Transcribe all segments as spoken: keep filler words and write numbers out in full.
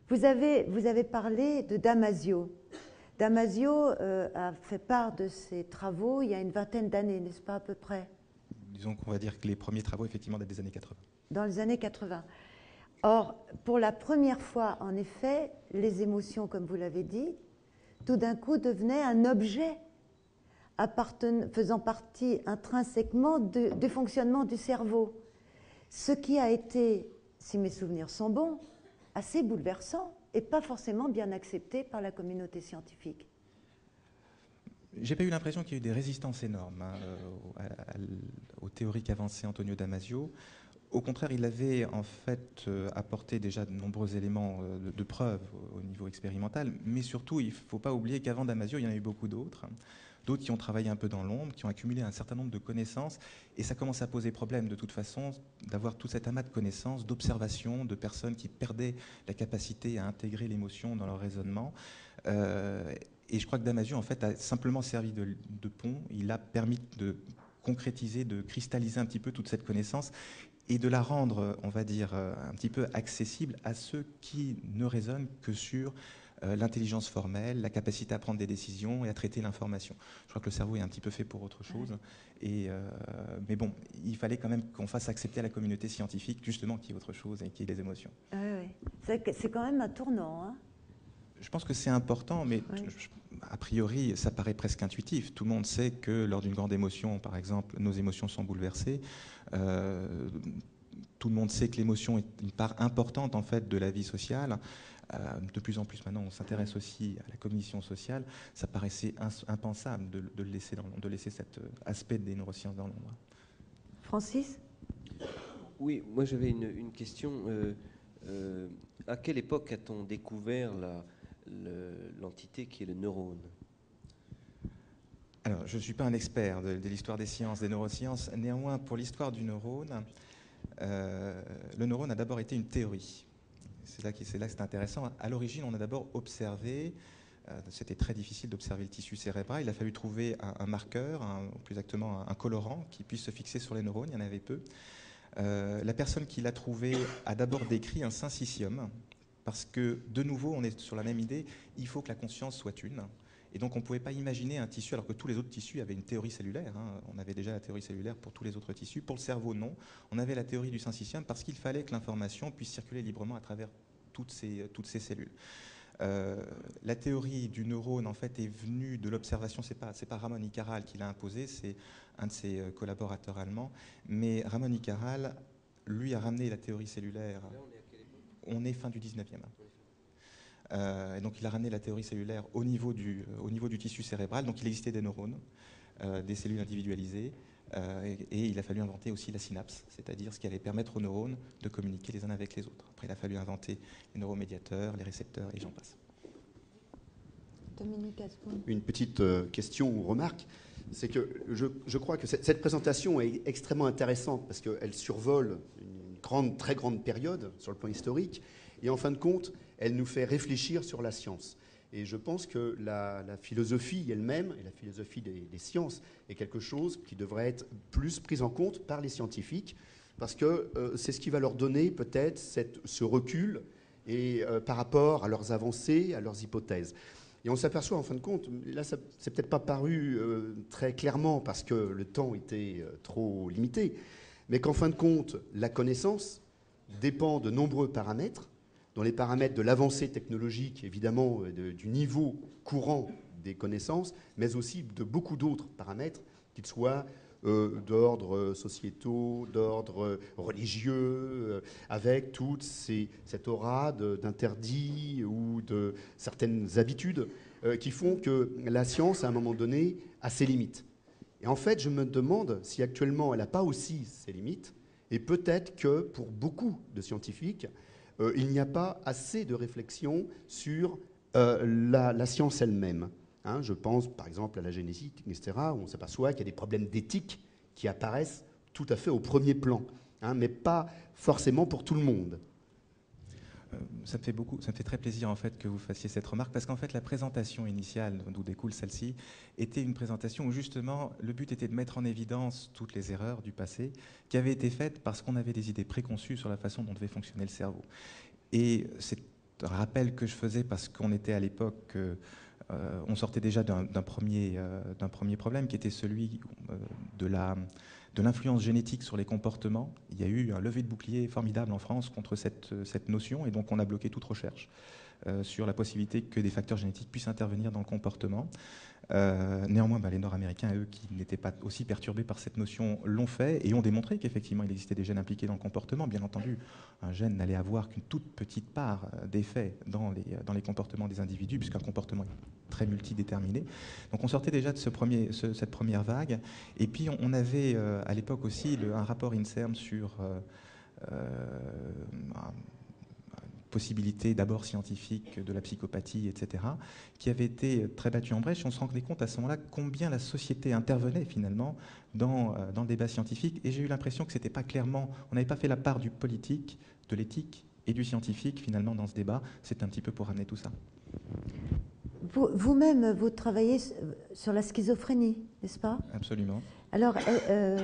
Vous avez, vous avez parlé de Damasio. Damasio euh, a fait part de ses travaux il y a une vingtaine d'années, n'est-ce pas, à peu près? Disons qu'on va dire que les premiers travaux, effectivement, datent des années quatre-vingts. Dans les années quatre-vingts. Or, pour la première fois, en effet, les émotions, comme vous l'avez dit, tout d'un coup devenaient un objet faisant partie intrinsèquement de, du fonctionnement du cerveau. Ce qui a été, si mes souvenirs sont bons, assez bouleversant et pas forcément bien accepté par la communauté scientifique. J'ai pas eu l'impression qu'il y ait eu des résistances énormes hein, à, à, aux théories qu'avançait Antonio Damasio. Au contraire, il avait en fait euh, apporté déjà de nombreux éléments euh, de, de preuve au, au niveau expérimental, mais surtout, il ne faut pas oublier qu'avant Damasio, il y en a eu beaucoup d'autres, d'autres qui ont travaillé un peu dans l'ombre, qui ont accumulé un certain nombre de connaissances, et ça commence à poser problème de toute façon d'avoir tout cet amas de connaissances, d'observations, de personnes qui perdaient la capacité à intégrer l'émotion dans leur raisonnement. Euh, et je crois que Damasio, en fait, a simplement servi de, de pont, il a permis de concrétiser, de cristalliser un petit peu toute cette connaissance, et de la rendre, on va dire, un petit peu accessible à ceux qui ne raisonnent que sur euh, l'intelligence formelle, la capacité à prendre des décisions et à traiter l'information. Je crois que le cerveau est un petit peu fait pour autre chose. Ouais. Et, euh, mais bon, il fallait quand même qu'on fasse accepter à la communauté scientifique, justement, qu'il y ait autre chose et qu'il y ait des émotions. Oui, oui. C'est quand même un tournant, hein. Je pense que c'est important, mais oui. je, a priori, ça paraît presque intuitif. Tout le monde sait que lors d'une grande émotion, par exemple, nos émotions sont bouleversées. Euh, tout le monde sait que l'émotion est une part importante en fait de la vie sociale. Euh, de plus en plus maintenant, on s'intéresse aussi à la cognition sociale. Ça paraissait impensable de, de, laisser dans, de laisser cet aspect des neurosciences dans l'ombre. Francis ? Oui, moi j'avais une, une question. Euh, euh, à quelle époque a-t-on découvert l'entité qui est le neurone ? Alors, je ne suis pas un expert de, de l'histoire des sciences, des neurosciences. Néanmoins, pour l'histoire du neurone, euh, le neurone a d'abord été une théorie. C'est là, c'est là que c'est intéressant. À l'origine, on a d'abord observé, euh, c'était très difficile d'observer le tissu cérébral, il a fallu trouver un, un marqueur, un, plus exactement un, un colorant qui puisse se fixer sur les neurones, il y en avait peu. Euh, la personne qui l'a trouvé a d'abord décrit un syncytium, parce que, de nouveau, on est sur la même idée, il faut que la conscience soit une. Et donc on ne pouvait pas imaginer un tissu, alors que tous les autres tissus avaient une théorie cellulaire. Hein. On avait déjà la théorie cellulaire pour tous les autres tissus. Pour le cerveau, non. On avait la théorie du syncytium parce qu'il fallait que l'information puisse circuler librement à travers toutes ces, toutes ces cellules. Euh, la théorie du neurone, en fait, est venue de l'observation. Ce n'est pas, c'est pas Ramon y Caral qui l'a imposée, c'est un de ses collaborateurs allemands. Mais Ramon y Caral, lui, a ramené la théorie cellulaire. Là, on est à quelle époque ? On est fin du dix-neuvième. Euh, et donc il a ramené la théorie cellulaire au niveau du, euh, au niveau du tissu cérébral. Donc il existait des neurones, euh, des cellules individualisées, euh, et, et il a fallu inventer aussi la synapse, c'est-à-dire ce qui allait permettre aux neurones de communiquer les uns avec les autres. Après il a fallu inventer les neuromédiateurs, les récepteurs, et j'en passe. Dominique Aspoon. Une petite euh, question ou remarque, c'est que je, je crois que cette, cette présentation est extrêmement intéressante parce qu'elle survole une grande, très grande période sur le plan historique, et en fin de compte, elle nous fait réfléchir sur la science. Et je pense que la, la philosophie elle-même, et la philosophie des, des sciences, est quelque chose qui devrait être plus prise en compte par les scientifiques, parce que euh, c'est ce qui va leur donner peut-être cette, ce recul et, euh, par rapport à leurs avancées, à leurs hypothèses. Et on s'aperçoit en fin de compte, là ça c'est peut-être pas paru euh, très clairement parce que le temps était euh, trop limité, mais qu'en fin de compte, la connaissance dépend de nombreux paramètres, dont les paramètres de l'avancée technologique, évidemment, de, du niveau courant des connaissances, mais aussi de beaucoup d'autres paramètres, qu'ils soient euh, d'ordre sociétaux, d'ordre religieux, euh, avec toute ces, cette aura d'interdits ou de certaines habitudes euh, qui font que la science, à un moment donné, a ses limites. Et en fait, je me demande si actuellement elle n'a pas aussi ses limites, et peut-être que pour beaucoup de scientifiques, Euh, il n'y a pas assez de réflexion sur euh, la, la science elle-même. Hein, je pense par exemple à la génétique, et cetera, où on s'aperçoit qu'il y a des problèmes d'éthique qui apparaissent tout à fait au premier plan, hein, mais pas forcément pour tout le monde. Euh, ça me fait beaucoup, ça me fait très plaisir en fait que vous fassiez cette remarque, parce qu'en fait la présentation initiale d'où découle celle-ci était une présentation où justement le but était de mettre en évidence toutes les erreurs du passé qui avaient été faites parce qu'on avait des idées préconçues sur la façon dont devait fonctionner le cerveau. Et c'est rappel que je faisais parce qu'on était à l'époque, euh, euh, on sortait déjà d'un premier, euh, d'un premier problème qui était celui euh, de la, de l'influence génétique sur les comportements. Il y a eu un lever de bouclier formidable en France contre cette, cette notion, et donc on a bloqué toute recherche euh, sur la possibilité que des facteurs génétiques puissent intervenir dans le comportement. Euh, néanmoins, bah, les Nord-Américains, eux, qui n'étaient pas aussi perturbés par cette notion, l'ont fait et ont démontré qu'effectivement, il existait des gènes impliqués dans le comportement. Bien entendu, un gène n'allait avoir qu'une toute petite part d'effet dans les, dans les comportements des individus, puisqu'un comportement est très multidéterminé. Donc on sortait déjà de ce premier, ce, cette première vague. Et puis on, on avait euh, à l'époque aussi le, un rapport INSERM sur... Euh, euh, possibilité d'abord scientifique de la psychopathie, et cetera, qui avait été très battue en brèche. On se rendait compte à ce moment-là combien la société intervenait finalement dans, dans le débat scientifique. Et j'ai eu l'impression que c'était pas clairement, on n'avait pas fait la part du politique, de l'éthique et du scientifique finalement dans ce débat. C'est un petit peu pour ramener tout ça. Vous-même, vous travaillez sur la schizophrénie, n'est-ce pas? Absolument. Alors, euh,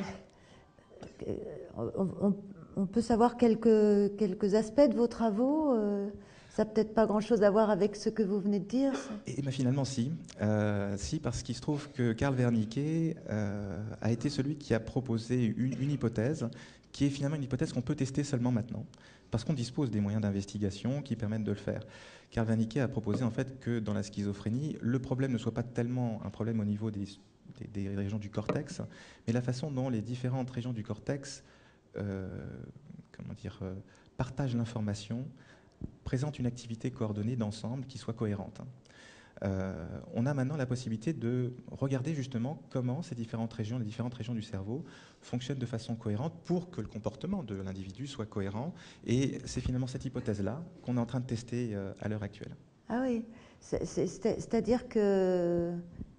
euh, on, on, on peut savoir quelques, quelques aspects de vos travaux. euh, Ça n'a peut-être pas grand-chose à voir avec ce que vous venez de dire. Ça. Et ben finalement, si. Euh, si, parce qu'il se trouve que Karl Wernicke euh, a été celui qui a proposé une, une hypothèse qui est finalement une hypothèse qu'on peut tester seulement maintenant, parce qu'on dispose des moyens d'investigation qui permettent de le faire. Karl Wernicke a proposé en fait que dans la schizophrénie, le problème ne soit pas tellement un problème au niveau des, des, des régions du cortex, mais la façon dont les différentes régions du cortex euh, comment dire, euh, partagent l'information, présentent une activité coordonnée d'ensemble qui soit cohérente. Euh, on a maintenant la possibilité de regarder justement comment ces différentes régions, les différentes régions du cerveau fonctionnent de façon cohérente pour que le comportement de l'individu soit cohérent. Et c'est finalement cette hypothèse-là qu'on est en train de tester euh, à l'heure actuelle. Ah oui, c'est-à-dire que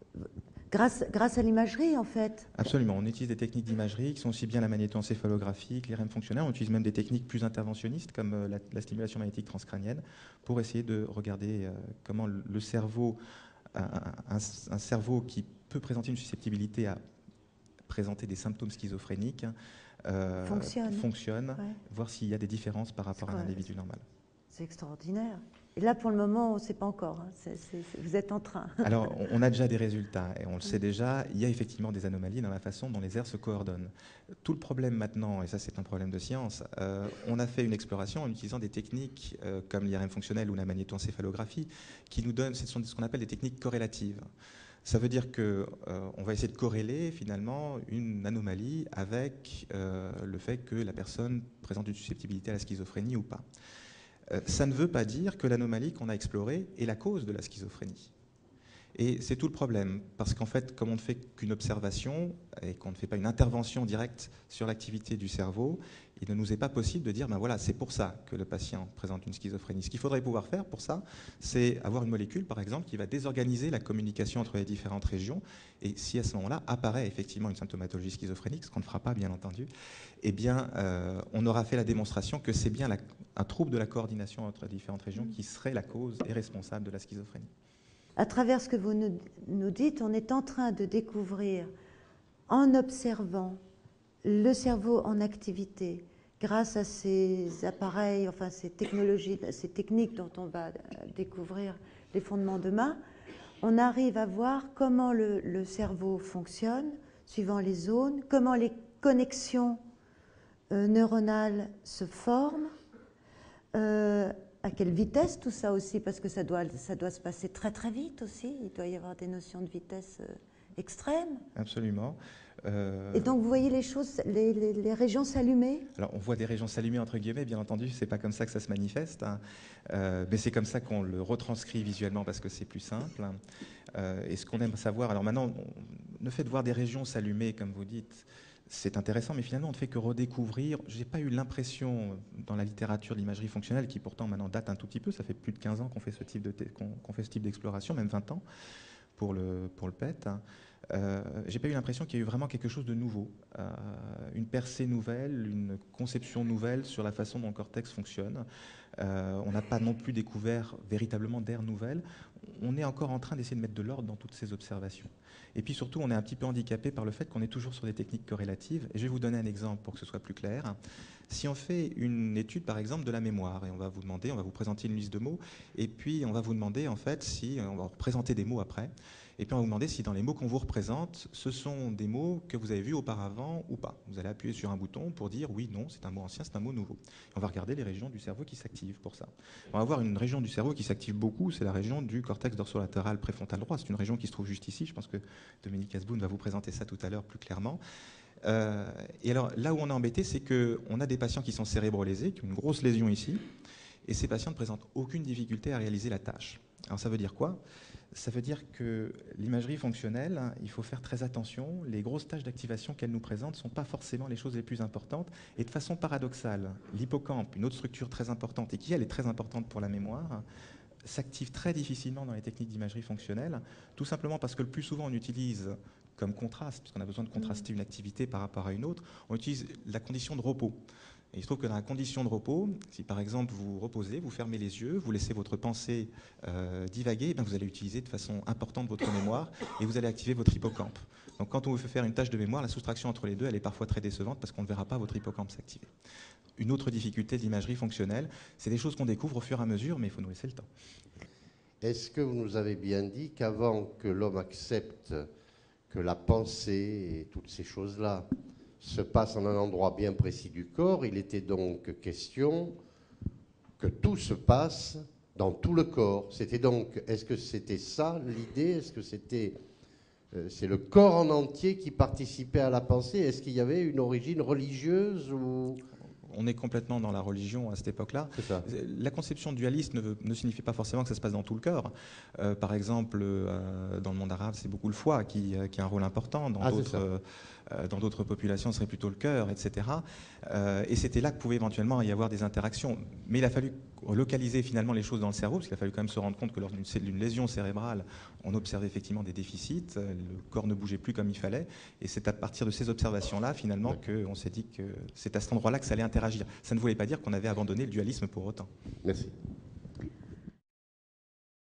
grâce, grâce à l'imagerie, en fait. Absolument, on utilise des techniques d'imagerie qui sont aussi bien la magnétoencéphalographie que l'I R M fonctionnel. On utilise même des techniques plus interventionnistes comme euh, la, la stimulation magnétique transcrânienne pour essayer de regarder euh, comment le, le cerveau, un, un, un cerveau qui peut présenter une susceptibilité à présenter des symptômes schizophréniques euh, fonctionne, fonctionne ouais. Voir s'il y a des différences par rapport à un individu normal. C'est extraordinaire. Et là, pour le moment, on ne sait pas encore. Hein. C'est, c'est, c'est, vous êtes en train. Alors, on a déjà des résultats et on le sait déjà. Il y a effectivement des anomalies dans la façon dont les aires se coordonnent. Tout le problème maintenant, et ça c'est un problème de science, euh, on a fait une exploration en utilisant des techniques euh, comme l'I R M fonctionnel ou la magnétoencéphalographie qui nous donnent, ce sont ce qu'on appelle des techniques corrélatives. Ça veut dire qu'on euh, va essayer de corréler finalement une anomalie avec euh, le fait que la personne présente une susceptibilité à la schizophrénie ou pas. Ça ne veut pas dire que l'anomalie qu'on a explorée est la cause de la schizophrénie. Et c'est tout le problème, parce qu'en fait, comme on ne fait qu'une observation et qu'on ne fait pas une intervention directe sur l'activité du cerveau, il ne nous est pas possible de dire, ben voilà, c'est pour ça que le patient présente une schizophrénie. Ce qu'il faudrait pouvoir faire pour ça, c'est avoir une molécule, par exemple, qui va désorganiser la communication entre les différentes régions. Et si à ce moment-là apparaît effectivement une symptomatologie schizophrénique, ce qu'on ne fera pas, bien entendu, eh bien, euh, on aura fait la démonstration que c'est bien la, un trouble de la coordination entre les différentes régions qui serait la cause et responsable de la schizophrénie. À travers ce que vous nous, nous dites, on est en train de découvrir, en observant le cerveau en activité, grâce à ces appareils, enfin ces technologies, ces techniques dont on va découvrir les fondements demain, on arrive à voir comment le, le cerveau fonctionne, suivant les zones, comment les connexions euh, neuronales se forment, euh, à quelle vitesse tout ça aussi, parce que ça doit, ça doit se passer très très vite aussi, il doit y avoir des notions de vitesse euh, extrême. Absolument. Euh... Et donc vous voyez les choses, les, les, les régions s'allumer? Alors on voit des régions s'allumer entre guillemets, bien entendu, c'est pas comme ça que ça se manifeste, hein. euh, mais c'est comme ça qu'on le retranscrit visuellement parce que c'est plus simple. Euh, et ce qu'on aime savoir, alors maintenant, on, le fait de voir des régions s'allumer, comme vous dites, c'est intéressant, mais finalement on ne fait que redécouvrir. J'ai pas eu l'impression dans la littérature de l'imagerie fonctionnelle, qui pourtant maintenant date un tout petit peu, ça fait plus de quinze ans qu'on fait ce type de qu'on, qu'on fait ce type d'exploration, même vingt ans pour le, pour le P E T. Euh, j'ai pas eu l'impression qu'il y a eu vraiment quelque chose de nouveau, euh, une percée nouvelle, une conception nouvelle sur la façon dont le cortex fonctionne. Euh, on n'a pas non plus découvert véritablement d'aires nouvelles. On est encore en train d'essayer de mettre de l'ordre dans toutes ces observations. Et puis surtout, on est un petit peu handicapé par le fait qu'on est toujours sur des techniques corrélatives. Et je vais vous donner un exemple pour que ce soit plus clair. Si on fait une étude, par exemple, de la mémoire, et on va vous demander, on va vous présenter une liste de mots, et puis on va vous demander, en fait, si, on va représenter des mots après, et puis on va vous demander si dans les mots qu'on vous représente, ce sont des mots que vous avez vus auparavant ou pas. Vous allez appuyer sur un bouton pour dire oui, non, c'est un mot ancien, c'est un mot nouveau. On va regarder les régions du cerveau qui s'activent pour ça. On va avoir une région du cerveau qui s'active beaucoup, c'est la région du cortex dorsolatéral préfrontal droit. C'est une région qui se trouve juste ici. Je pense que Dominique Asboun va vous présenter ça tout à l'heure plus clairement. Euh, et alors là où on est embêté, c'est qu'on a des patients qui sont cérébrolésés, qui ont une grosse lésion ici, et ces patients ne présentent aucune difficulté à réaliser la tâche. Alors ça veut dire quoi ? Ça veut dire que l'imagerie fonctionnelle, il faut faire très attention. Les grosses tâches d'activation qu'elle nous présente ne sont pas forcément les choses les plus importantes. Et de façon paradoxale, l'hippocampe, une autre structure très importante et qui, elle, est très importante pour la mémoire, s'active très difficilement dans les techniques d'imagerie fonctionnelle, tout simplement parce que le plus souvent on utilise comme contraste, parce qu'on a besoin de contraster une activité par rapport à une autre, on utilise la condition de repos. Et il se trouve que dans la condition de repos, si par exemple vous reposez, vous fermez les yeux, vous laissez votre pensée euh, divaguer, et bien vous allez utiliser de façon importante votre mémoire et vous allez activer votre hippocampe. Donc quand on vous fait faire une tâche de mémoire, la soustraction entre les deux, elle est parfois très décevante parce qu'on ne verra pas votre hippocampe s'activer. Une autre difficulté de l'imagerie fonctionnelle, c'est des choses qu'on découvre au fur et à mesure, mais il faut nous laisser le temps. Est-ce que vous nous avez bien dit qu'avant que l'homme accepte que la pensée et toutes ces choses-là se passe en un endroit bien précis du corps, il était donc question que tout se passe dans tout le corps. C'était donc, est-ce que c'était ça l'idée? Est-ce que c'était, euh, c'est le corps en entier qui participait à la pensée? Est-ce qu'il y avait une origine religieuse ou... On est complètement dans la religion à cette époque-là. La conception dualiste ne, veut, ne signifie pas forcément que ça se passe dans tout le cœur. Euh, par exemple, euh, dans le monde arabe, c'est beaucoup le foie qui, qui a un rôle important. Dans ah, d'autres euh, dans d'autres populations, ce serait plutôt le cœur, et cetera. Euh, et c'était là que pouvait éventuellement y avoir des interactions. Mais il a fallu localiser finalement les choses dans le cerveau, parce qu'il a fallu quand même se rendre compte que lors d'une lésion cérébrale, on observait effectivement des déficits, le corps ne bougeait plus comme il fallait, et c'est à partir de ces observations-là, finalement, oui. qu'on s'est dit que c'est à cet endroit-là que ça allait interagir. Ça ne voulait pas dire qu'on avait abandonné le dualisme pour autant. Merci.